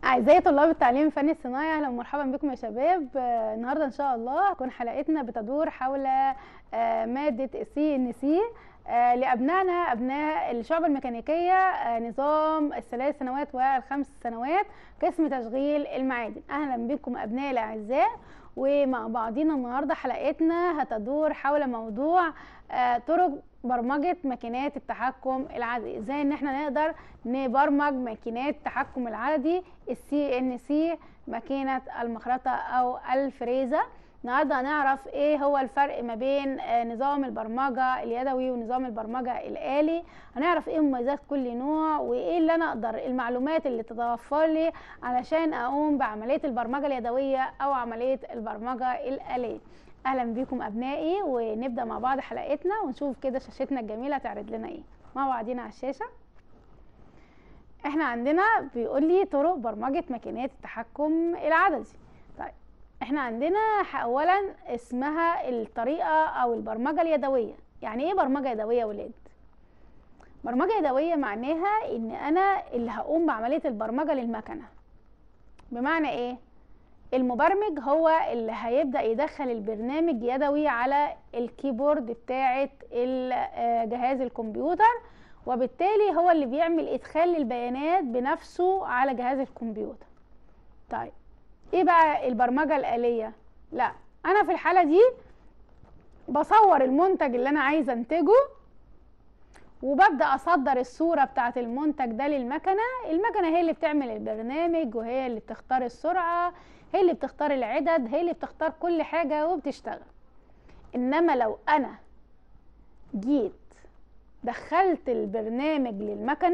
أعزائي طلاب التعليم الفني الصناعي، أهلا ومرحبا بكم يا شباب. النهارده إن شاء الله هتكون حلقتنا بتدور حول مادة CNC لأبنائنا أبناء الشعب الميكانيكية، نظام الثلاث سنوات والخمس سنوات، قسم تشغيل المعادن. أهلا بكم أبنائي الأعزاء، ومع بعضنا النهارده حلقتنا هتدور حول موضوع طرق برمجة ماكينات التحكم العددي. ازاي ان احنا نقدر نبرمج ماكينات التحكم العددي CNC، ماكينة المخرطة او الفريزة. النهارده هنعرف ايه هو الفرق ما بين نظام البرمجة اليدوي ونظام البرمجة الآلي. هنعرف ايه مميزات كل نوع، وايه اللي انا اقدر المعلومات اللي تتوفر لي علشان اقوم بعملية البرمجة اليدوية او عملية البرمجة الآلية. اهلا بيكم ابنائي، ونبدا مع بعض حلقتنا ونشوف كده شاشتنا الجميله تعرض لنا ايه مع بعضينا على الشاشه. احنا عندنا بيقول لي طرق برمجه ماكينات التحكم العددي. طيب احنا عندنا اولا اسمها الطريقه او البرمجه اليدويه. يعني ايه برمجه يدويه يا ولاد؟ برمجه يدويه معناها ان انا اللي هقوم بعمليه البرمجه للمكنه. بمعنى ايه؟ المبرمج هو اللي هيبدأ يدخل البرنامج يدوي على الكيبورد بتاعة جهاز الكمبيوتر، وبالتالي هو اللي بيعمل إدخال البيانات بنفسه على جهاز الكمبيوتر. طيب إيه بقى البرمجة الآلية؟ لا، أنا في الحالة دي بصور المنتج اللي أنا عايزة أنتجه، وببدأ أصدر الصورة بتاعة المنتج ده للمكنة. المكنة هي اللي بتعمل البرنامج، وهي اللي بتختار السرعة، هي اللي بتختار العدد، هي اللي بتختار كل حاجة وبتشتغل. إنما لو أنا جيت دخلت البرنامج للمكنة،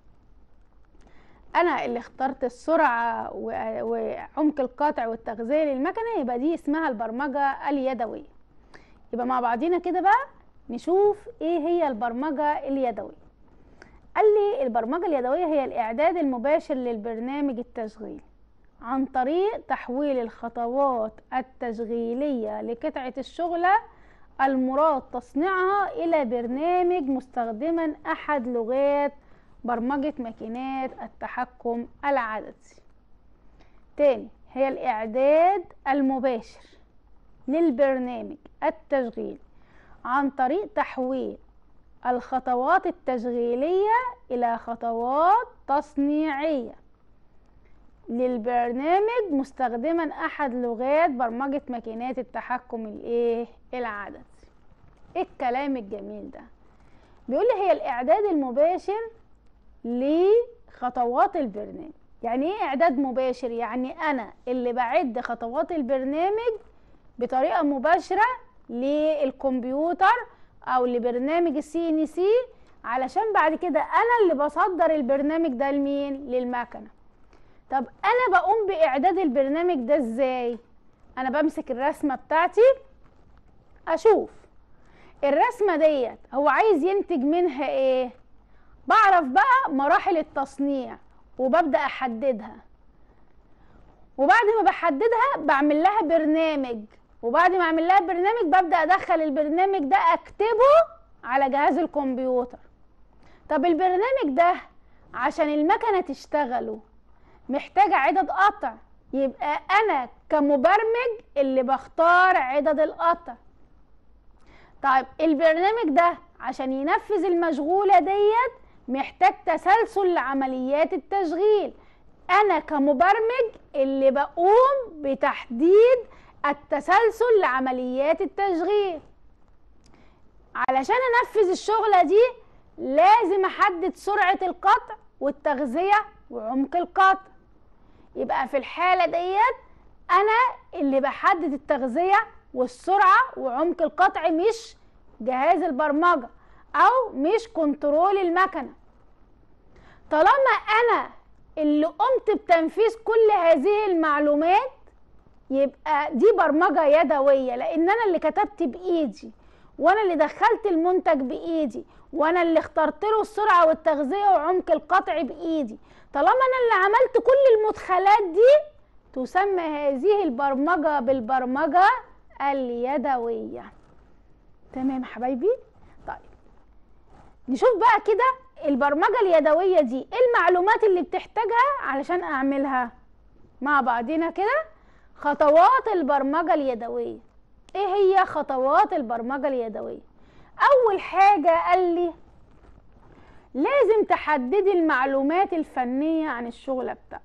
أنا اللي اخترت السرعة وعمق القطع والتغذية للمكنة، يبقى دي اسمها البرمجة اليدوية. يبقى مع بعضينا كده بقى نشوف ايه هي البرمجة اليدوية. قال لي البرمجة اليدوية هي الإعداد المباشر للبرنامج التشغيلي عن طريق تحويل الخطوات التشغيلية لقطعة الشغلة المراد تصنيعها إلى برنامج مستخدما أحد لغات برمجة ماكينات التحكم العددي. تاني، هي الإعداد المباشر للبرنامج التشغيلي عن طريق تحويل الخطوات التشغيلية إلى خطوات تصنيعية للبرنامج مستخدما أحد لغات برمجة ماكينات التحكم العددي. إيه الكلام الجميل ده؟ بيقول لي هي الإعداد المباشر لخطوات البرنامج. يعني إيه إعداد مباشر؟ يعني أنا اللي بعد خطوات البرنامج بطريقة مباشرة للكمبيوتر او لبرنامج CNC، علشان بعد كده انا اللي بصدر البرنامج ده لمين؟ للمكنه. طب انا بقوم باعداد البرنامج ده ازاي؟ انا بمسك الرسمه بتاعتي، اشوف الرسمه ديت هو عايز ينتج منها ايه، بعرف بقى مراحل التصنيع وببدا احددها، وبعد ما بحددها بعمل لها برنامج، وبعد ما اعمل لها برنامج ببدأ ادخل البرنامج ده اكتبه على جهاز الكمبيوتر. طب البرنامج ده عشان المكنة تشتغله محتاجة عدد قطع، يبقى انا كمبرمج اللي بختار عدد القطع. طيب البرنامج ده عشان ينفذ المشغولة ديت محتاج تسلسل لعمليات التشغيل، انا كمبرمج اللي بقوم بتحديد التسلسل لعمليات التشغيل. علشان انفذ الشغلة دي لازم احدد سرعة القطع والتغذية وعمق القطع. يبقى في الحالة ديت انا اللي بحدد التغذية والسرعة وعمق القطع، مش جهاز البرمجة او مش كنترول المكنة. طالما انا اللي قمت بتنفيذ كل هذه المعلومات يبقى دي برمجة يدوية، لان انا اللي كتبت بايدي، وانا اللي دخلت المنتج بايدي، وانا اللي اخترت له السرعة والتغذية وعمق القطع بايدي. طالما انا اللي عملت كل المدخلات دي تسمى هذه البرمجة بالبرمجة اليدوية. تمام حبايبي؟ طيب نشوف بقى كده البرمجة اليدوية دي ايه المعلومات اللي بتحتاجها علشان اعملها. مع بعضنا كده خطوات البرمجة اليدوية. ايه هي خطوات البرمجة اليدوية؟ اول حاجة قال لي لازم تحددي المعلومات الفنية عن الشغلة بتاعتك.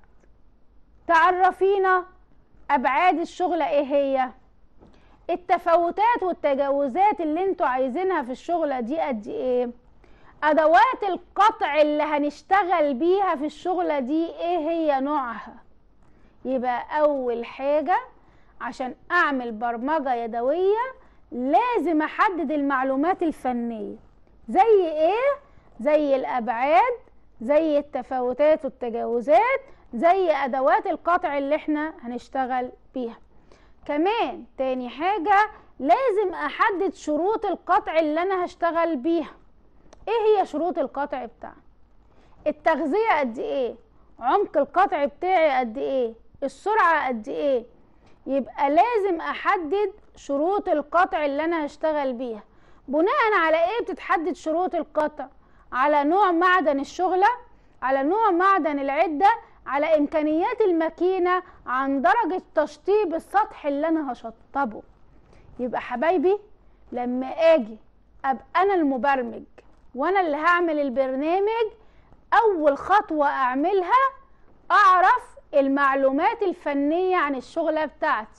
تعرفينا ابعاد الشغلة ايه هي، التفاوتات والتجاوزات اللي انتوا عايزينها في الشغلة دي قد ايه، ادوات القطع اللي هنشتغل بيها في الشغلة دي ايه هي نوعها. يبقى اول حاجة عشان اعمل برمجة يدوية لازم احدد المعلومات الفنية. زي ايه؟ زي الابعاد، زي التفاوتات والتجاوزات، زي ادوات القطع اللي احنا هنشتغل بيها. كمان تاني حاجة لازم احدد شروط القطع اللي انا هشتغل بيها. ايه هي شروط القطع بتاعنا؟ التغذية قد ايه، عمق القطع بتاعي قد ايه، السرعة قد ايه. يبقى لازم احدد شروط القطع اللي انا هشتغل بيها. بناء على ايه بتتحدد شروط القطع؟ على نوع معدن الشغلة، على نوع معدن العدة، على امكانيات الماكينة، عن درجة تشطيب السطح اللي انا هشطبه. يبقى حبايبي لما اجي ابقى انا المبرمج وانا اللي هعمل البرنامج، اول خطوة اعملها اعرف المعلومات الفنية عن الشغلة بتاعتي.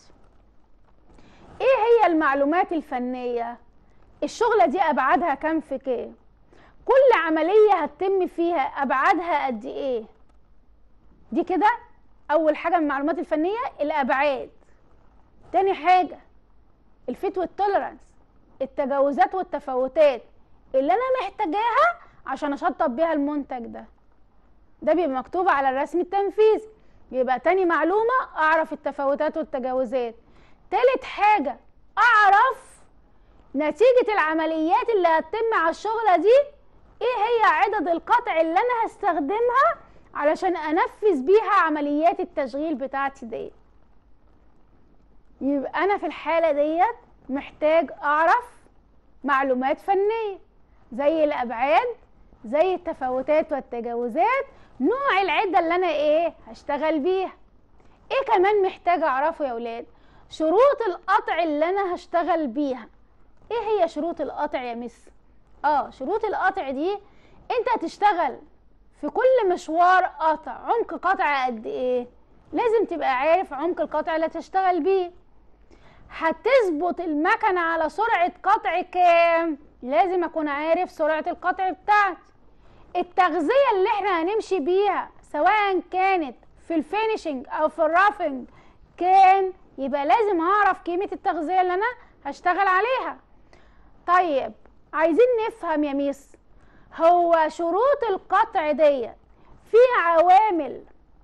ايه هي المعلومات الفنية؟ الشغلة دي ابعادها كام في كام، كل عملية هتتم فيها ابعادها قد ايه. دي كده اول حاجة من المعلومات الفنية، الابعاد. تاني حاجة الفيت والتولرانس، التجاوزات والتفاوتات اللي انا محتاجاها عشان اشطب بيها المنتج ده بيبقى مكتوب على الرسم التنفيذي. يبقى تاني معلومة اعرف التفاوتات والتجاوزات. تالت حاجة اعرف نتيجة العمليات اللي هتتم على الشغلة دي ايه هي عدد القطع اللي انا هستخدمها علشان انفذ بيها عمليات التشغيل بتاعتي ديت. يبقى انا في الحالة ديت محتاج اعرف معلومات فنية زي الابعاد، زي التفاوتات والتجاوزات، نوع العدة اللي انا هشتغل بيها. ايه كمان محتاج اعرفه يا ولاد؟ شروط القطع اللي انا هشتغل بيها. ايه هي شروط القطع يا مس؟ شروط القطع دي انت هتشتغل في كل مشوار قطع عمق قطع قد ايه، لازم تبقى عارف عمق القطع اللي هتشتغل بيه. هتظبط المكنة على سرعة قطع كام، لازم اكون عارف سرعة القطع بتاعتي. التغذية اللي احنا هنمشي بيها سواء كانت في الفينيشنج او في الرافنج كام، يبقى لازم اعرف قيمة التغذية اللي انا هشتغل عليها. طيب عايزين نفهم يا ميس، هو شروط القطع دي في عوامل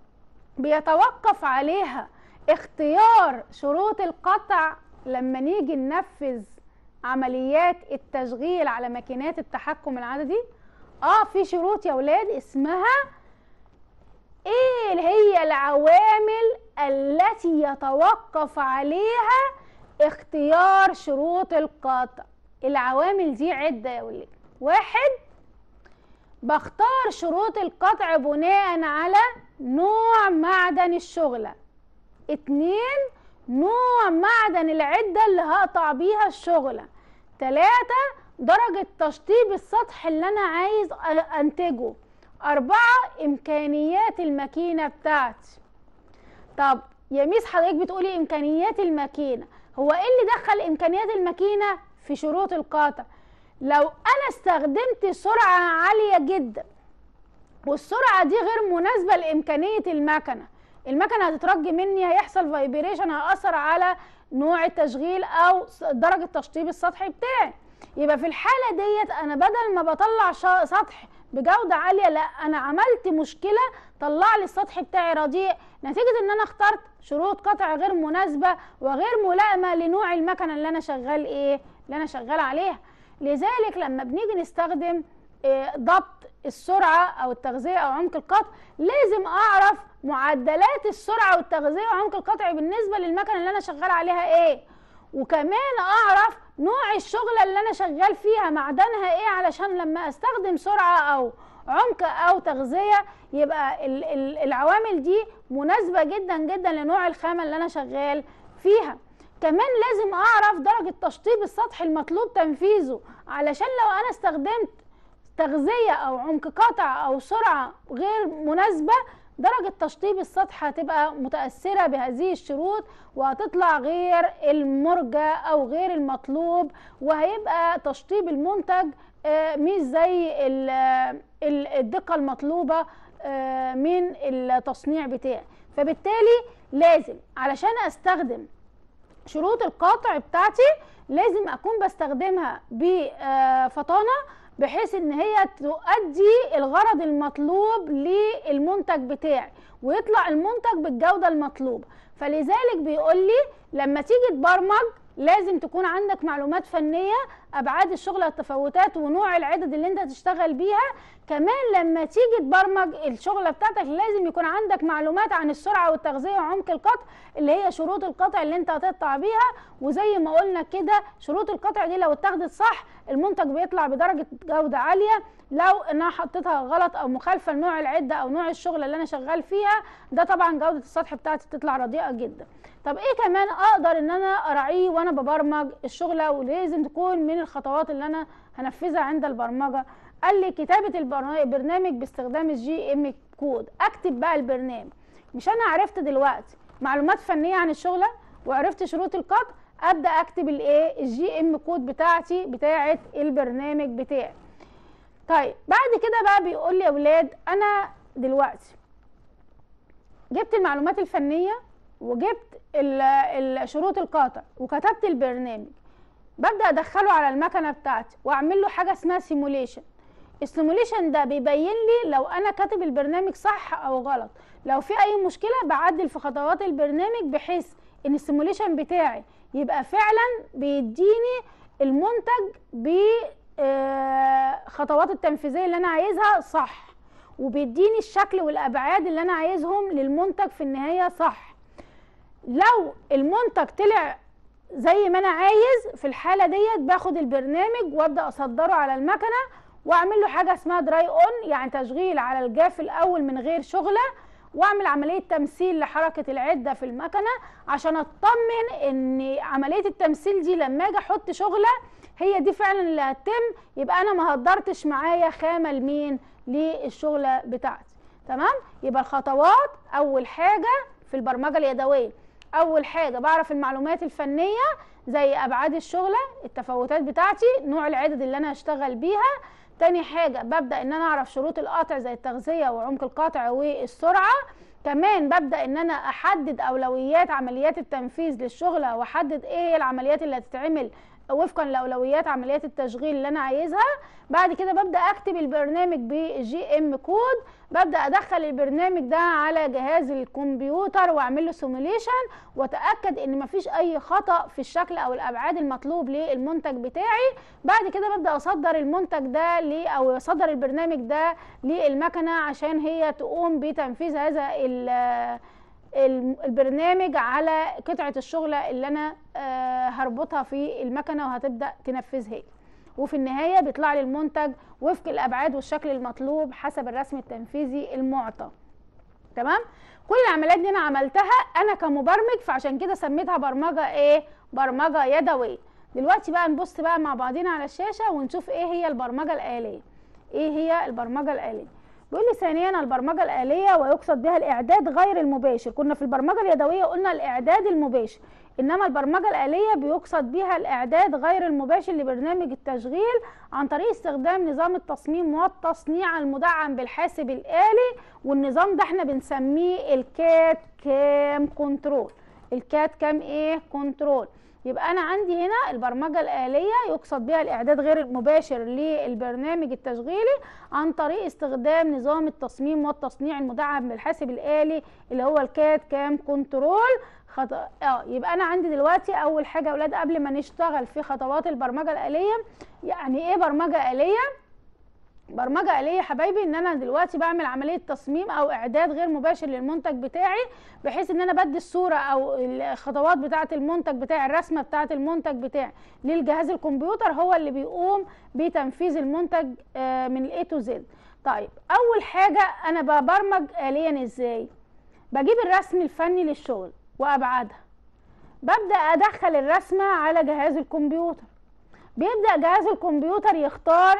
بيتوقف عليها اختيار شروط القطع لما نيجي ننفذ عمليات التشغيل على ماكينات التحكم العددي؟ في شروط يا ولاد اسمها ايه هي العوامل التي يتوقف عليها اختيار شروط القطع. العوامل دي عدة يا ولاد. واحد، بختار شروط القطع بناء على نوع معدن الشغلة. اتنين، نوع معدن العدة اللي هقطع بيها الشغلة. تلاتة، درجة تشطيب السطح اللي انا عايز انتجه. اربعة، امكانيات الماكينة بتاعتي. طب يا ميس حضرتك بتقولي امكانيات الماكينة، هو ايه اللي دخل امكانيات الماكينة في شروط القطع؟ لو انا استخدمت سرعة عالية جدا والسرعة دي غير مناسبة لامكانية المكنة هتترج مني، هيحصل فايبريشن، هيأثر على نوع التشغيل او درجة تشطيب السطح بتاعي. يبقى في الحالة ديت انا بدل ما بطلع سطح بجودة عالية، لا انا عملت مشكلة، طلع لي السطح بتاعي رديء نتيجة ان انا اخترت شروط قطع غير مناسبة وغير ملائمة لنوع المكنة اللي انا شغال عليها. لذلك لما بنيجي نستخدم ضبط السرعة او التغذية او عمق القطع، لازم اعرف معدلات السرعة والتغذية وعمق القطع بالنسبة للمكنة اللي انا شغال عليها وكمان اعرف نوع الشغلة اللي انا شغال فيها معدنها علشان لما استخدم سرعة او عمق او تغذيه، يبقى العوامل دي مناسبه جدا جدا لنوع الخامه اللي انا شغال فيها. كمان لازم اعرف درجه تشطيب السطح المطلوب تنفيذه، علشان لو انا استخدمت تغذيه او عمق قطع او سرعه غير مناسبه، درجة تشطيب السطح هتبقى متأثرة بهذه الشروط، وهتطلع غير المرجى أو غير المطلوب، وهيبقى تشطيب المنتج مش زي الدقة المطلوبة من التصنيع بتاعي. فبالتالي لازم علشان أستخدم شروط القطع بتاعتي لازم أكون بستخدمها بفطانة، بحيث ان هي تؤدي الغرض المطلوب للمنتج بتاعي ويطلع المنتج بالجودة المطلوبة. فلذلك بيقول لي لما تيجي تبرمج لازم تكون عندك معلومات فنية، ابعاد الشغل، التفاوتات، ونوع العدد اللي انت هتشتغل بيها. كمان لما تيجي تبرمج الشغلة بتاعتك لازم يكون عندك معلومات عن السرعة والتغذية وعمق القطع، اللي هي شروط القطع اللي انت هتقطع بيها. وزي ما قلنا كده شروط القطع دي لو اتاخدت صح المنتج بيطلع بدرجة جودة عالية. لو انا حطيتها غلط او مخالفة لنوع العدة او نوع الشغل اللي انا شغال فيها، ده طبعا جودة السطح بتاعتي بتطلع رديئة جدا. طب ايه كمان اقدر ان انا اراعيه وانا ببرمج الشغلة ولازم تكون من الخطوات اللي انا هنفذها عند البرمجة؟ قال لي كتابة البرنامج باستخدام الجي ام كود. اكتب بقى البرنامج، مش انا عرفت دلوقتي معلومات فنية عن الشغلة وعرفت شروط القطع، ابدا اكتب الايه الجي ام كود بتاعتي بتاعه البرنامج بتاعي. طيب بعد كده بقى بيقول لي يا اولاد انا دلوقتي جبت المعلومات الفنيه وجبت شروط القطع وكتبت البرنامج، ببدا ادخله على المكنه بتاعتي واعمل له حاجه اسمها سيموليشن. السيموليشن ده بيبين لي لو انا كاتب البرنامج صح او غلط، لو في اي مشكله بعدل في خطوات البرنامج بحيث ان السيموليشن بتاعي يبقى فعلا بيديني المنتج بخطوات التنفيذيه اللي انا عايزها صح، وبيديني الشكل والابعاد اللي انا عايزهم للمنتج في النهايه صح. لو المنتج طلع زي ما انا عايز في الحاله ديت باخد البرنامج وابدا اصدره على المكنه واعمل له حاجه اسمها دراي اون، يعني تشغيل على الجاف الاول من غير شغله، واعمل عمليه تمثيل لحركه العده في المكنه عشان اطمن ان عمليه التمثيل دي لما اجي احط شغله هي دي فعلا اللي هتتم، يبقى انا ما هدرتش معايا خامه لمين للشغله بتاعتي. تمام؟ يبقى الخطوات اول حاجه في البرمجه اليدويه، اول حاجه بعرف المعلومات الفنيه زي ابعاد الشغله، التفاوتات بتاعتي، نوع العدد اللي انا هشتغل بيها. تاني حاجه ببدا ان انا اعرف شروط القطع زي التغذيه وعمق القطع والسرعه. كمان ببدا ان انا احدد اولويات عمليات التنفيذ للشغله واحدد ايه هي العمليات اللي هتتعمل وفقا لاولويات عمليات التشغيل اللي انا عايزها. بعد كده ببدا اكتب البرنامج بالجي ام كود، ببدا ادخل البرنامج ده على جهاز الكمبيوتر واعمل له سيموليشن واتاكد ان مفيش اي خطا في الشكل او الابعاد المطلوب للمنتج بتاعي. بعد كده ببدا اصدر المنتج ده او اصدر البرنامج ده للمكنه عشان هي تقوم بتنفيذ هذا البرنامج على قطعة الشغلة اللي انا هربطها في المكنة وهتبدأ تنفذها، وفي النهاية بيطلع لي المنتج وفق الابعاد والشكل المطلوب حسب الرسم التنفيذي المعطى. تمام؟ كل العمليات دي انا عملتها انا كمبرمج، فعشان كده سميتها برمجة ايه؟ برمجة يدوية. دلوقتي بقى نبص بقى مع بعضنا على الشاشة ونشوف ايه هي البرمجة الآلية. ايه هي البرمجة الآلية؟ بيقول لي ثانيا البرمجه الآلية ويقصد بها الاعداد غير المباشر. كنا في البرمجه اليدويه قلنا الاعداد المباشر، انما البرمجه الآلية بيقصد بها الاعداد غير المباشر لبرنامج التشغيل عن طريق استخدام نظام التصميم والتصنيع المدعم بالحاسب الآلي، والنظام ده احنا بنسميه الكات كام كنترول. الكات كام ايه كنترول. يبقى انا عندي هنا البرمجه الآلية يقصد بها الاعداد غير المباشر للبرنامج التشغيلي عن طريق استخدام نظام التصميم والتصنيع المدعم بالحاسب الآلي اللي هو الكات كام كنترول. يبقى انا عندي دلوقتي اول حاجه يا اولاد قبل ما نشتغل في خطوات البرمجه الآلية، يعني ايه برمجه آلية؟ برمجه آلية يا حبايبي ان انا دلوقتي بعمل عمليه تصميم او اعداد غير مباشر للمنتج بتاعي، بحيث ان انا بدي الصوره او الخطوات بتاعه المنتج بتاعي، الرسمه بتاعه المنتج بتاعي للجهاز الكمبيوتر، هو اللي بيقوم بتنفيذ المنتج من A to Z. طيب اول حاجه انا ببرمج آليا ازاي؟ بجيب الرسم الفني للشغل وابعادها، ببدا ادخل الرسمه على جهاز الكمبيوتر، بيبدا جهاز الكمبيوتر يختار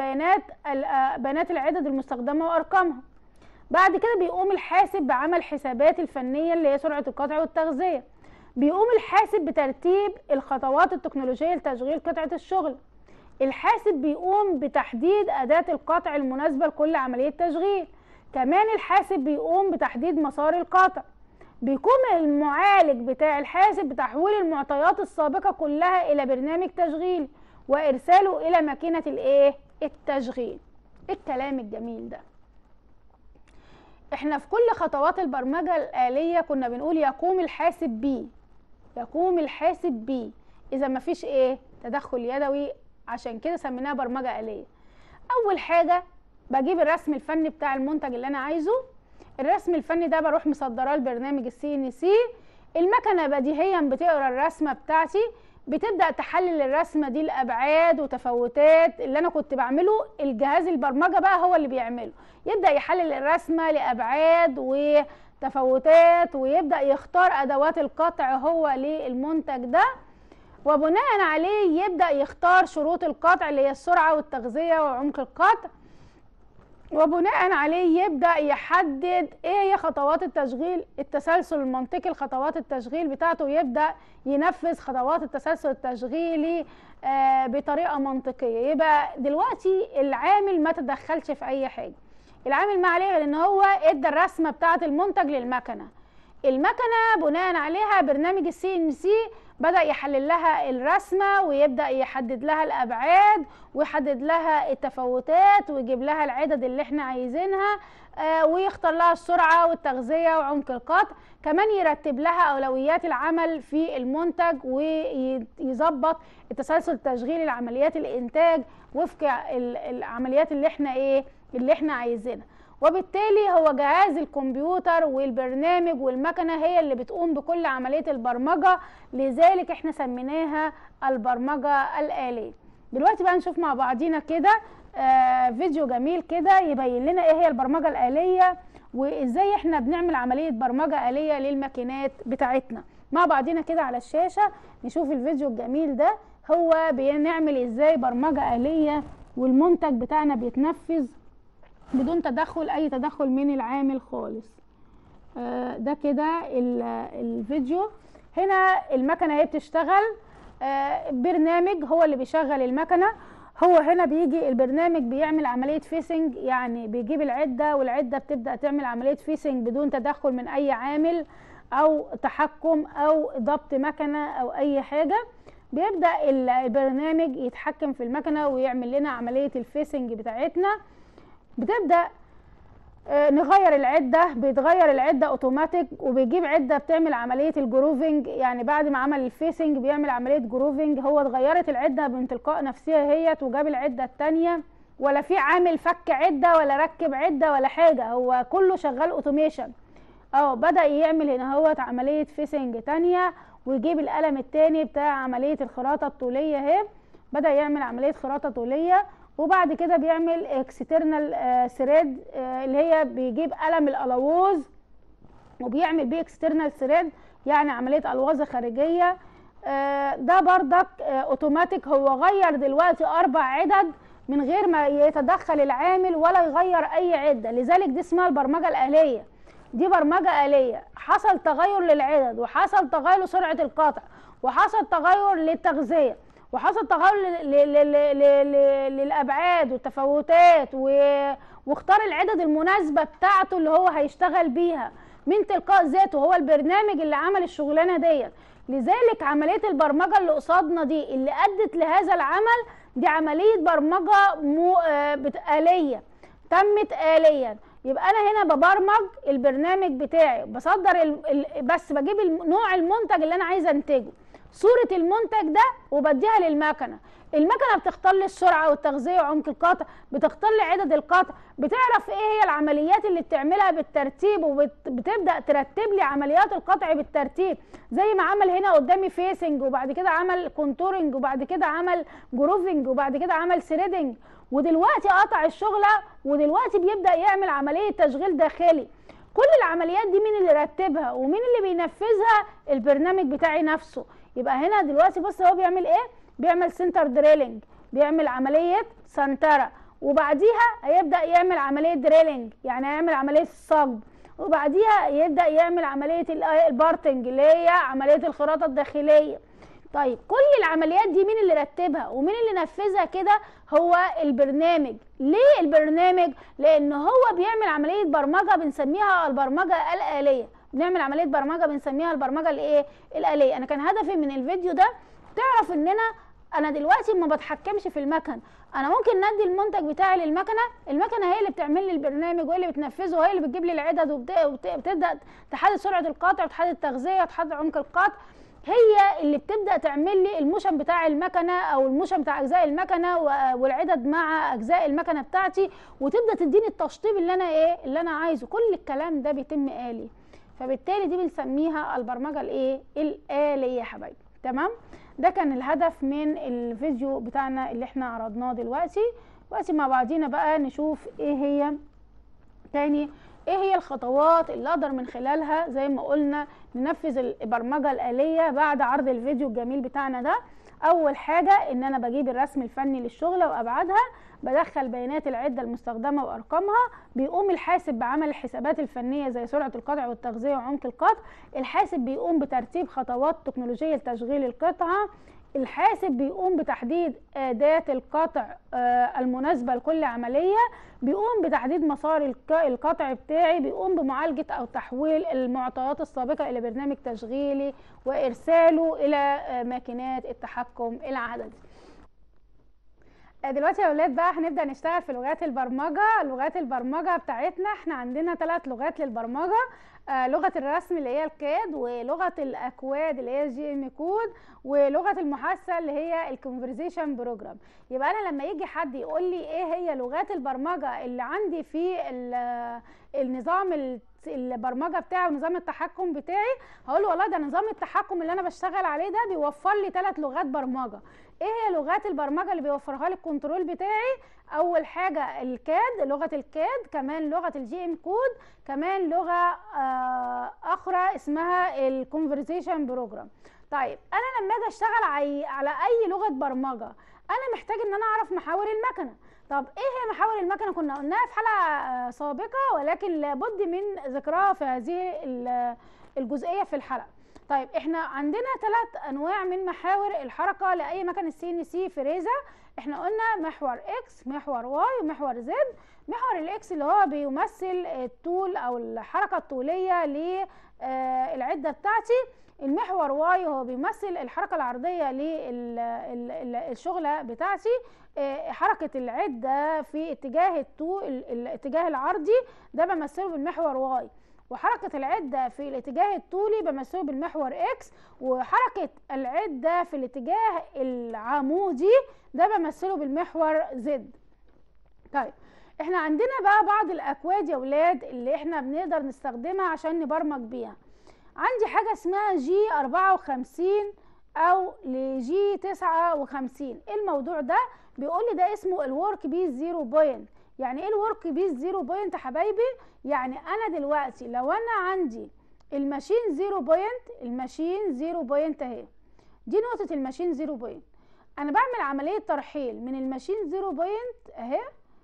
بيانات العدد المستخدمه وارقامها. بعد كده بيقوم الحاسب بعمل حسابات الفنيه اللي هي سرعه القطع والتغذيه. بيقوم الحاسب بترتيب الخطوات التكنولوجيه لتشغيل قطعه الشغل. الحاسب بيقوم بتحديد أداة القطع المناسبة لكل عملية تشغيل. كمان الحاسب بيقوم بتحديد مسار القطع. بيقوم المعالج بتاع الحاسب بتحويل المعطيات السابقة كلها إلى برنامج تشغيل وإرساله إلى ماكينة التشغيل. الكلام الجميل ده. احنا في كل خطوات البرمجة الآلية كنا بنقول يقوم الحاسب بيه، يقوم الحاسب بيه إذا مفيش تدخل يدوي، عشان كده سميناها برمجة آلية. أول حاجة بجيب الرسم الفني بتاع المنتج اللي أنا عايزه. الرسم الفني ده بروح مصدراه لبرنامج CNC. المكنة بديهيا بتقرا الرسمة بتاعتي، بتبدأ تحلل الرسمة دي لأبعاد وتفاوتات. اللي أنا كنت بعمله الجهاز البرمجة بقى هو اللي بيعمله، يبدأ يحلل الرسمة لأبعاد وتفاوتات ويبدأ يختار أدوات القطع هو للمنتج ده، وبناء عليه يبدأ يختار شروط القطع اللي هي السرعة والتغذية وعمق القطع، وبناء عليه يبدأ يحدد ايه هي خطوات التشغيل، التسلسل المنطقي لخطوات التشغيل بتاعته، ويبدأ ينفذ خطوات التسلسل التشغيلي بطريقة منطقية. يبقى دلوقتي العامل ما تدخلش في اي حاجة، العامل ما عليه لان هو ادى الرسمة بتاعة المنتج للمكنة. المكنة بناء عليها برنامج CNC بدأ يحلل لها الرسمة ويبدأ يحدد لها الأبعاد ويحدد لها التفاوتات ويجيب لها العدد اللي احنا عايزينها، ويختار لها السرعة والتغذية وعمق القطع. كمان يرتب لها أولويات العمل في المنتج ويظبط التسلسل التشغيلي لعمليات الإنتاج وفق العمليات اللي احنا عايزينها. وبالتالي هو جهاز الكمبيوتر والبرنامج والمكنة هي اللي بتقوم بكل عملية البرمجة، لذلك احنا سميناها البرمجة الآلية. دلوقتي بقى نشوف مع بعضينا كده فيديو جميل كده يبين لنا ايه هي البرمجة الآلية وازاي احنا بنعمل عملية برمجة آلية للماكينات بتاعتنا. مع بعضينا كده على الشاشة نشوف الفيديو الجميل ده، هو بنعمل ازاي برمجة آلية والمنتج بتاعنا بيتنفذ بدون اي تدخل من العامل خالص. ده كده الفيديو. هنا المكنه هي بتشتغل، برنامج هو اللي بيشغل المكنه. هو هنا بيجي البرنامج بيعمل عمليه فيسنج، يعني بيجيب العده والعده بتبدا تعمل عمليه فيسنج بدون تدخل من اي عامل او تحكم او ضبط مكنه او اي حاجه. بيبدا البرنامج يتحكم في المكنه ويعمل لنا عمليه الفيسنج بتاعتنا. بتبدأ نغير العدة، بيتغير العدة اوتوماتيك وبيجيب عدة بتعمل عملية الجروفنج، يعني بعد ما عمل الفيسنج بيعمل عملية جروفنج. هو اتغيرت العدة من تلقاء نفسها هي وجاب العدة التانية، ولا في عامل فك عدة ولا ركب عدة ولا حاجة، هو كله شغال اوتوميشن. بدأ يعمل هنا هو عملية فيسنج تانية ويجيب القلم التاني بتاع عملية الخراطة الطولية اهي، بدأ يعمل عملية خراطة طولية. وبعد كده بيعمل اكسترنال ثريد اللي هي بيجيب قلم الالووز وبيعمل بيه اكسترنال ثريد، يعني عمليه الوازه خارجيه. ده بردك اوتوماتيك. هو غير دلوقتي 4 عدد من غير ما يتدخل العامل ولا يغير اي عده، لذلك دي اسمها البرمجه الآلية. دي برمجه آلية، حصل تغير للعدد وحصل تغير لسرعه القطع وحصل تغير للتغذيه وحصل تغير للابعاد والتفاوتات واختار العدد المناسبه بتاعته اللي هو هيشتغل بيها من تلقاء ذاته. هو البرنامج اللي عمل الشغلانه ديت. لذلك عمليه البرمجه اللي قصادنا دي اللي ادت لهذا العمل دي عمليه برمجه آلية تمت آليا. يبقى انا هنا ببرمج البرنامج بتاعي، بصدر بس بجيب نوع المنتج اللي انا عايزه انتجه، صورة المنتج ده، وبديها للمكنة. المكنة بتختار لي السرعة والتغذية وعمق القطع، بتختار لي عدد القطع، بتعرف ايه هي العمليات اللي بتعملها بالترتيب وبتبدأ ترتب لي عمليات القطع بالترتيب، زي ما عمل هنا قدامي فيسنج وبعد كده عمل كونتورنج وبعد كده عمل جروفنج وبعد كده عمل ثريدنج. ودلوقتي قطع الشغله، ودلوقتي بيبدا يعمل عمليه تشغيل داخلي. كل العمليات دي مين اللي رتبها ومين اللي بينفذها؟ البرنامج بتاعي نفسه. يبقى هنا دلوقتي بص هو بيعمل ايه؟ بيعمل سنتر دريلنج، بيعمل عمليه سنتره، وبعديها هيبدا يعمل عمليه دريلنج، يعني هيعمل عمليه الصب، وبعديها يبدا يعمل عمليه البارتنج اللي هي عمليه الخراطه الداخليه. طيب كل العمليات دي مين اللي رتبها ومين اللي نفذها كده؟ هو البرنامج. ليه البرنامج؟ لان هو بيعمل عمليه برمجه بنسميها البرمجه الآلية. بنعمل عمليه برمجه بنسميها البرمجه الايه؟ الآلية. انا كان هدفي من الفيديو ده تعرف ان انا دلوقتي ما بتحكمش في المكن، انا ممكن ندي المنتج بتاعي للمكنه، المكنه هي اللي بتعمل لي البرنامج وهي اللي بتنفذه وهي اللي بتجيب لي العدد وبتبدا تحدد سرعه القطع وتحدد التغذيه وتحدد عمق القطع، هي اللي بتبدا تعمل لي الموشن بتاع المكنه او الموشن بتاع اجزاء المكنه والعدد مع اجزاء المكنه بتاعتي، وتبدا تديني التشطيب اللي انا عايزه. كل الكلام ده بيتم آلي، فبالتالي دي بنسميها البرمجه الآلية يا حبايبي. تمام؟ ده كان الهدف من الفيديو بتاعنا اللي احنا عرضناه دلوقتي مع بعضينا بقى نشوف ايه هي الخطوات اللي اقدر من خلالها زي ما قلنا ننفذ البرمجه الآلية بعد عرض الفيديو الجميل بتاعنا ده. اول حاجه ان انا بجيب الرسم الفني للشغله وابعادها، بدخل بيانات العده المستخدمه وارقامها، بيقوم الحاسب بعمل الحسابات الفنيه زي سرعه القطع والتغذيه وعمق القطع، الحاسب بيقوم بترتيب خطوات تكنولوجيه لتشغيل القطعه، الحاسب بيقوم بتحديد أداة القطع المناسبة لكل عملية، بيقوم بتحديد مسار القطع بتاعي، بيقوم بمعالجة أو تحويل المعطيات السابقة إلى برنامج تشغيلي وإرساله إلى ماكينات التحكم العددي. دلوقتي يا ولاد بقى هنبدأ نشتغل في لغات البرمجة. لغات البرمجة بتاعتنا احنا عندنا 3 لغات للبرمجة، لغة الرسم اللي هي الكاد، ولغة الأكواد اللي هي الجي ام كود، ولغة المحادثة اللي هي الكونفرزيشن بروجرام. يبقى أنا لما يجي حد يقول لي ايه هي لغات البرمجة اللي عندي في النظام البرمجه بتاعي ونظام التحكم بتاعي، هقول له والله ده نظام التحكم اللي انا بشتغل عليه ده بيوفر لي 3 لغات برمجه. ايه هي لغات البرمجه اللي بيوفرها لي الكنترول بتاعي؟ اول حاجه الكاد، لغه الكاد، كمان لغه الجي ام كود، كمان لغه اخرى اسمها الكونفرزيشن بروجرام. طيب انا لما اجي اشتغل على اي لغه برمجه انا محتاج ان انا اعرف محاور المكنه. طب ايه هي محاور المكنه؟ كنا قلناها في حلقه سابقه ولكن لابد من ذكرها في هذه الجزئيه في الحلقه. طيب احنا عندنا 3 انواع من محاور الحركه لاي مكنه سي ان سي فريزه. احنا قلنا محور اكس، محور واي، ومحور زد. محور الاكس اللي هو بيمثل الطول او الحركه الطوليه للعده بتاعتي. المحور واي هو بيمثل الحركه العرضيه للشغله بتاعتي، حركه العده في اتجاه الاتجاه العرضي ده بمثله بالمحور واي، وحركه العده في الاتجاه الطولي بمثله بالمحور اكس، وحركه العده في الاتجاه العمودي ده بمثله بالمحور زد. طيب احنا عندنا بقى بعض الاكواد يا ولاد اللي احنا بنقدر نستخدمها عشان نبرمج بيها. عندي حاجه اسمها جي 54 او لجي 59. ايه الموضوع ده؟ بيقول لي ده اسمه الورك بيس 0 بوينت. يعني ايه الورك بيس 0 بوينت يا حبايبي؟ يعني انا دلوقتي لو انا عندي الماشين 0 بوينت، الماشين 0 بوينت اهي، دي نقطه الماشين 0 بوينت، انا بعمل عمليه ترحيل من الماشين 0 بوينت اهي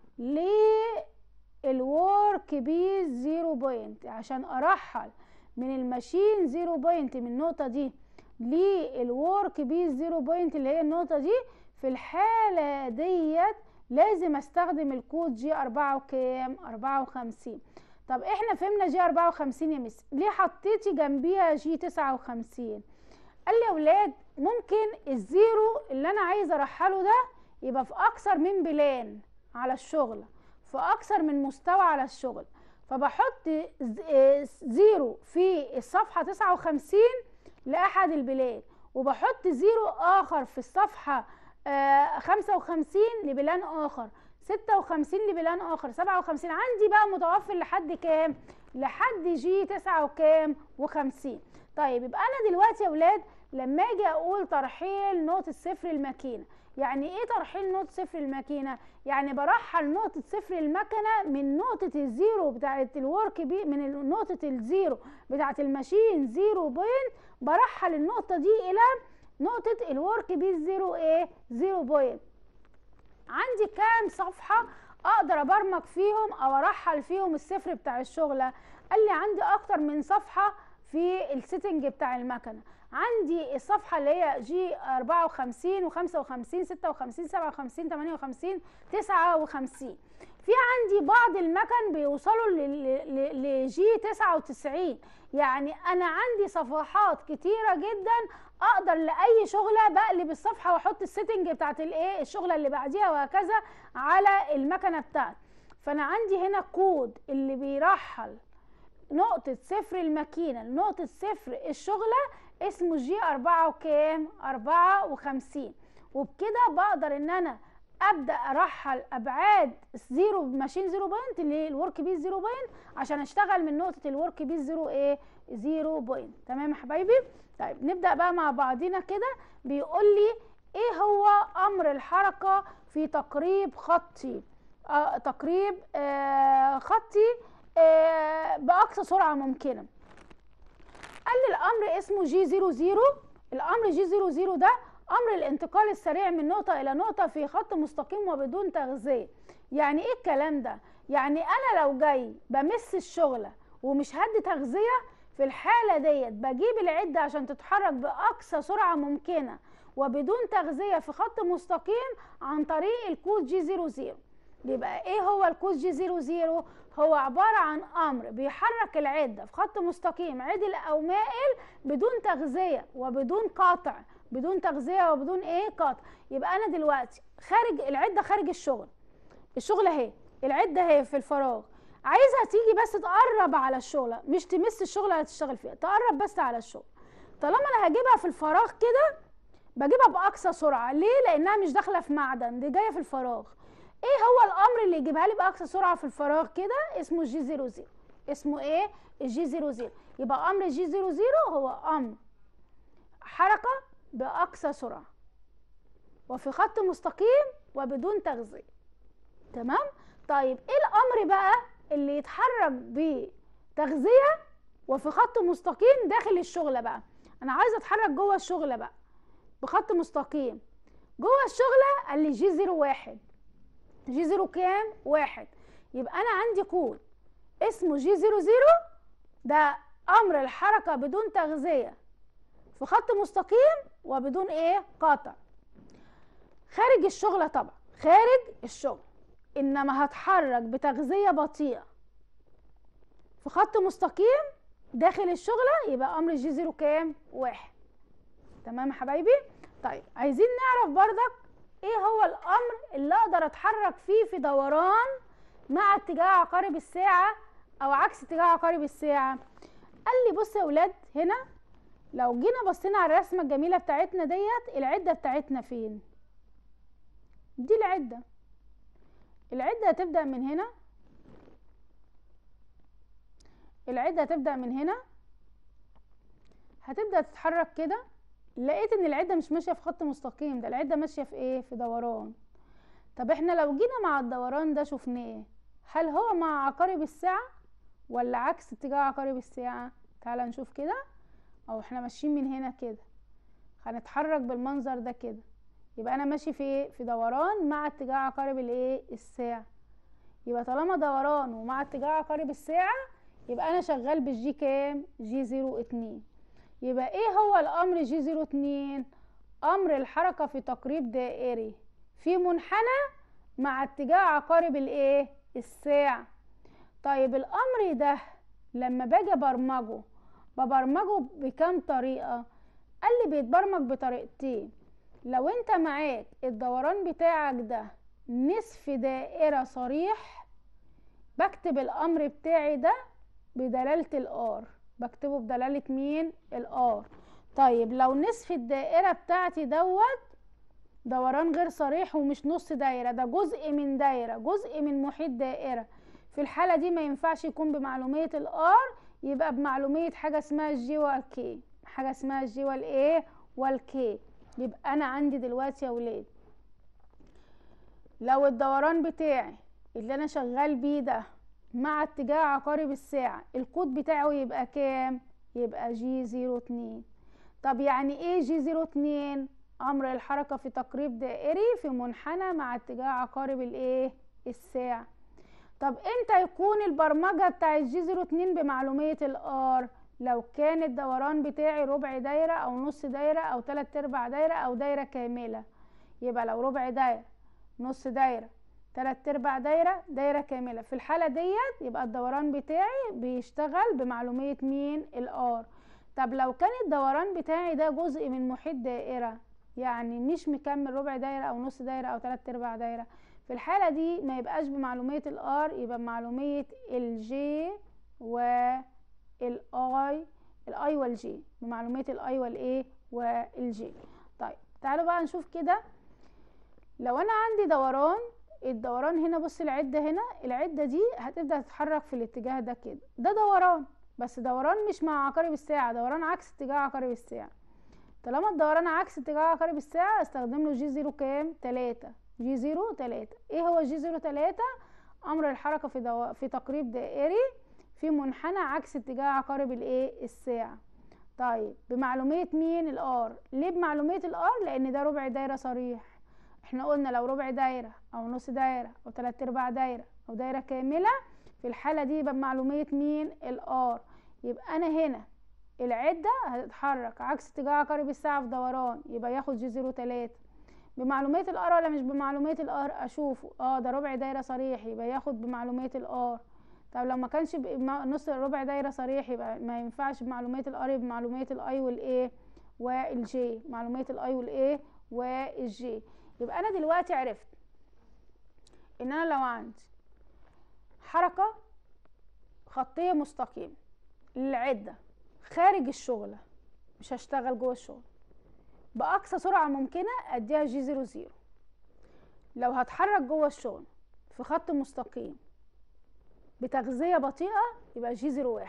للورك بيس 0 بوينت. عشان ارحل من الماشين 0 بوينت من النقطه دي للورك بيس 0 بوينت اللي هي النقطه دي، في الحاله ديت لازم استخدم الكود جي 54. طب احنا فهمنا جي 54 يا مس، ليه حطيتي جنبيها جي 59؟ قال لي يا ولاد ممكن الزيرو اللي انا عايزه ارحله ده يبقى في اكثر من بلان على الشغل، في اكثر من مستوى على الشغل، فبحط زيرو في الصفحه 59 لاحد البلان، وبحط زيرو اخر في الصفحه 55 لبلان اخر، 56 لبلان اخر، 57. عندي بقى متوفر لحد كام؟ لحد جي 9 وكام و50. طيب يبقى انا دلوقتي يا ولاد لما اجي اقول ترحيل نقطه صفر الماكينه، يعني ايه ترحيل نقطة صفر الماكينة؟ يعني برحل نقطة صفر المكنة من نقطة الزيرو بتاعة الورك بي، من نقطة الزيرو بتاعة الماشين زيرو بوينت، برحل النقطة دي إلى نقطة الورك بي زيرو ايه؟ زيرو بوينت. عندي كام صفحة اقدر ابرمج فيهم او ارحل فيهم الصفر بتاع الشغلة؟ قال لي عندي اكتر من صفحة في السيتنج بتاع المكنة. عندي الصفحة اللي هي جي 54 و55 56 57 58 59. في عندي بعض المكن بيوصلوا لجي 99. يعني انا عندي صفحات كتيرة جدا اقدر لاي شغله بقلب الصفحه واحط السيتنج بتاعت الايه الشغله اللي بعديها وهكذا على المكنه بتاعتي. فانا عندي هنا كود اللي بيرحل نقطه صفر الماكينه لنقطه صفر الشغله اسمه جي 4 وكام 54. وبكده بقدر ان انا ابدا ارحل ابعاد زيرو ماشين زيرو بوينت للورك بيس زيرو بوينت عشان اشتغل من نقطه الورك بيس زيرو ايه زيرو بوينت. تمام يا حبايبي؟ طيب نبدا بقى مع بعضينا كده. بيقول لي ايه هو امر الحركه في تقريب خطي؟ تقريب خطي باقصى سرعه ممكنه. قال لي الامر اسمه جي 00. الامر جي 00 ده امر الانتقال السريع من نقطه الى نقطه في خط مستقيم وبدون تغذيه. يعني ايه الكلام ده؟ يعني انا لو جاي بمس الشغله ومش هدي تغذيه، في الحاله ديت بجيب العده عشان تتحرك باقصى سرعه ممكنه وبدون تغذيه في خط مستقيم عن طريق الكود جي 00. يبقى ايه هو الكود جي 00؟ هو عباره عن امر بيحرك العده في خط مستقيم عدل او مائل بدون تغذيه وبدون قطع، بدون تغذيه وبدون ايه قطع. يبقى انا دلوقتي خارج العده، خارج الشغل اهي، العده اهي في الفراغ، عايزها تيجي بس تقرب على الشغله، مش تمس الشغله اللي هتشتغل فيها، تقرب بس على الشغل. طالما انا هجيبها في الفراغ كده بجيبها باقصى سرعه. ليه؟ لانها مش داخله في معدن، دي جايه في الفراغ. ايه هو الامر اللي يجيبها لي باقصى سرعه في الفراغ كده؟ اسمه جي 00. اسمه ايه؟ الجي 00. يبقى امر جي 00 هو امر حركه باقصى سرعه وفي خط مستقيم وبدون تغذيه. تمام؟ طيب ايه الامر بقى اللي يتحرك بتغذيه وفي خط مستقيم داخل الشغله بقى؟ انا عايزه اتحرك جوه الشغله بقى بخط مستقيم جوه الشغله. قال لي جي 01. جي 0 كام؟ 1. يبقى انا عندي كود اسمه جي 00. ده امر الحركه بدون تغذيه في خط مستقيم وبدون ايه قطع، خارج الشغله طبعا، خارج الشغل. انما هتحرك بتغذيه بطيئه في خط مستقيم داخل الشغله، يبقى امر جي 0 كام؟ 1. تمام يا حبايبي؟ طيب عايزين نعرف بردك ايه هو الامر اللي اقدر اتحرك فيه في دوران مع اتجاه عقارب الساعه او عكس اتجاه عقارب الساعه. قال لي بص يا ولاد، هنا لو جينا بصينا على الرسمه الجميله بتاعتنا ديت، العده بتاعتنا فين؟ دي العده هتبدا من هنا، العده هتبدا من هنا، هتبدا تتحرك كده. لقيت ان العده مش ماشيه في خط مستقيم، ده العده ماشيه في ايه؟ في دوران. طب احنا لو جينا مع الدوران ده شفناه، هل هو مع عقارب الساعه ولا عكس اتجاه عقارب الساعه؟ تعالى نشوف كده. او احنا ماشيين من هنا كده، هنتحرك بالمنظر ده كده، يبقى انا ماشي في ايه؟ في دوران مع اتجاه عقارب الايه؟ الساعه. يبقى طالما دوران ومع اتجاه عقارب الساعه يبقى انا شغال بالجي كام؟ جي 02. يبقى ايه هو الامر جي 02؟ امر الحركه في تقريب دائري في منحنى مع اتجاه عقارب الايه؟ الساعه. طيب الامر ده لما باجي ابرمجه ببرمجه بكام طريقه؟ قال لي بيتبرمج بطريقتين. لو انت معاك الدوران بتاعك ده نصف دائره صريح، بكتب الامر بتاعي ده بدلاله الار، بكتبه بدلالة مين؟ الار. طيب لو نصف الدائرة بتاعتي دوت دوران غير صريح ومش نص دايرة، ده جزء من دايرة، جزء من محيط دائرة، في الحالة دي ما ينفعش يكون بمعلومية الار، يبقى بمعلومية حاجة اسمها الجي والكي، حاجة اسمها الجي والايه؟ والكي. يبقى انا عندي دلوقتي يا ولاد لو الدوران بتاعي اللي انا شغال بيه ده مع اتجاه عقارب الساعة الكود بتاعه يبقى كام؟ يبقى G02. طب يعني ايه G02؟ امر الحركة في تقريب دائري في منحنى مع اتجاه عقارب الايه؟ الساعة. طب امتى يكون البرمجة بتاع G02 بمعلومية الار؟ لو كان الدوران بتاعي ربع دايرة او نص دايرة او 3/4 دايرة او دايرة كاملة. يبقى لو ربع دايرة، نص دايرة، 3/4 دايرة، دايرة كاملة، في الحالة ديت يبقى الدوران بتاعي بيشتغل بمعلومية مين؟ الار. طب لو كان الدوران بتاعي ده جزء من محيط دائرة، يعني مش مكمل ربع دايرة او نص دايرة او 3/4 دايرة، في الحالة دي ما يبقاش بمعلومية الار، يبقى بمعلومية الجي والاي، الاي والجي، بمعلومية الاي والايه والجي. طيب تعالوا بقى نشوف كده. لو انا عندي دوران، الدوران هنا بص العدة هنا، العدة دي هتبدأ تتحرك في الاتجاه ده كده، ده دوران، بس دوران مش مع عقارب الساعة، دوران عكس اتجاه عقارب الساعة. طالما الدوران عكس اتجاه عقارب الساعة استخدم له G0 كام؟ 3. G0 3. ايه هو G0 3؟ امر الحركة في تقريب دائري في منحنى عكس اتجاه عقارب الايه؟ الساعة. طيب بمعلومية مين؟ الار. ليه بمعلومية الار؟ لان ده ربع دايرة صريح. احنا قلنا لو ربع دايرة او نص دايرة او 3/4 دايرة او دايرة كاملة، في الحالة دي يبقى بمعلومية مين؟ الار. يبقى انا هنا العدة هتتحرك عكس اتجاه عقارب الساعة في دوران، يبقى ياخد G0 3. بمعلومية الار ولا مش بمعلومية الار؟ اشوفه ده ربع دايرة صريح، يبقى ياخد بمعلومية الار. طب لو ما كانش نص ربع دايرة صريح يبقى ما ينفعش بمعلومية الار، يبقى بمعلومية الاي والايه والجي، معلومية الاي والايه والجي. يبقى انا دلوقتي عرفت ان انا لو عندي حركة خطية مستقيمة للعدة خارج الشغلة، مش هشتغل جوه الشغل، باقصى سرعة ممكنة اديها G00. لو هتحرك جوه الشغل في خط مستقيم بتغذية بطيئة يبقى G01.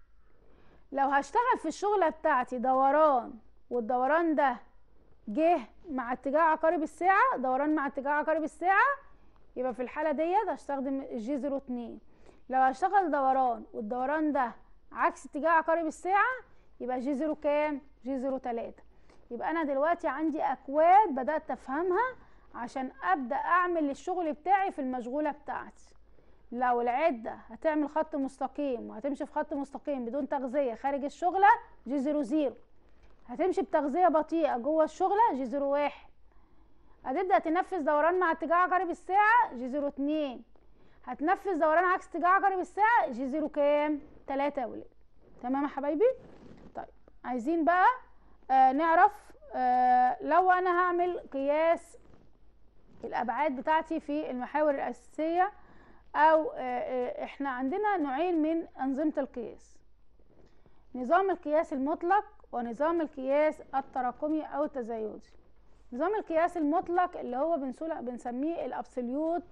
لو هشتغل في الشغلة بتاعتي دوران والدوران ده جه مع اتجاه عقارب الساعة، دوران مع اتجاه عقارب الساعة، يبقى في الحالة ديت هستخدم G02. لو هشتغل دوران والدوران ده عكس اتجاه عقارب الساعة يبقى G0 كام؟ G0 3. يبقى انا دلوقتي عندي اكواد بدأت افهمها عشان ابدأ اعمل الشغل بتاعي في المشغولة بتاعتي. لو العدة هتعمل خط مستقيم وهتمشي في خط مستقيم بدون تغذية خارج الشغلة G00. هتمشي بتغذية بطيئة جوه الشغلة G01. هتبدأ تنفذ دوران مع اتجاه عقارب الساعة G02. هتنفذ دوران عكس اتجاه عقارب الساعة G0 كام؟ 3 يا ولاد. تمام يا حبايبي؟ طيب عايزين بقى نعرف لو انا هعمل قياس الابعاد بتاعتي في المحاور الاساسية، او احنا عندنا نوعين من انظمة القياس: نظام القياس المطلق ونظام القياس التراكمي او التزايدي. نظام القياس المطلق اللي هو بنسميه الابسوليوت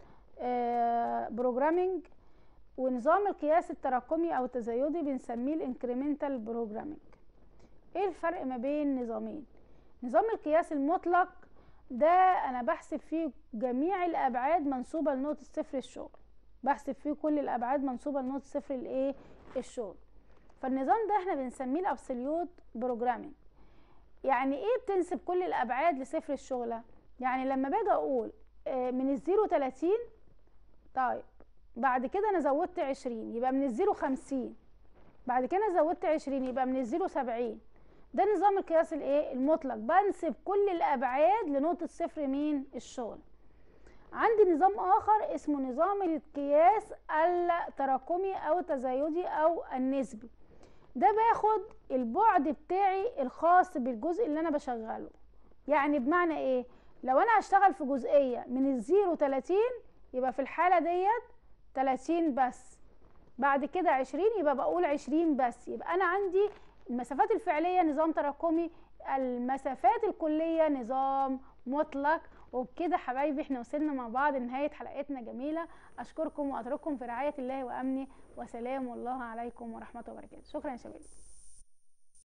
بروجرامينج، ونظام القياس التراكمي او التزايدي بنسميه الانكريمنتال بروجرامينج. ايه الفرق ما بين نظامين؟ نظام القياس المطلق ده انا بحسب فيه جميع الابعاد منسوبه لنقطه صفر الشغل، بحسب فيه كل الابعاد منسوبه لنقطه صفر الايه؟ الشغل. فالنظام ده احنا بنسميه الابسوليوت بروجرامينج. يعني ايه بتنسب كل الابعاد لصفر الشغله؟ يعني لما باجي اقول من الزيرو 30، طيب بعد كده انا زودت 20 يبقى من الزيرو 50، بعد كده زودت 20 يبقى من الزيرو 70. ده نظام القياس الايه؟ المطلق، بنسب كل الابعاد لنقطه صفر مين؟ الشغل. عندي نظام اخر اسمه نظام القياس التراكمي او التزايدي او النسبي. ده باخد البعد بتاعي الخاص بالجزء اللي انا بشغله. يعني بمعنى ايه؟ لو انا هشتغل في جزئيه من الزيرو 30 يبقى في الحاله ديت 30 بس، بعد كده 20 يبقى بقول 20 بس. يبقى انا عندي المسافات الفعليه نظام تراكمي، المسافات الكليه نظام مطلق. وبكده حبايبي احنا وصلنا مع بعض لنهايه حلقتنا جميله. اشكركم واترككم في رعايه الله وامنه، وسلام الله عليكم ورحمه وبركاته. شكرا يا شباب.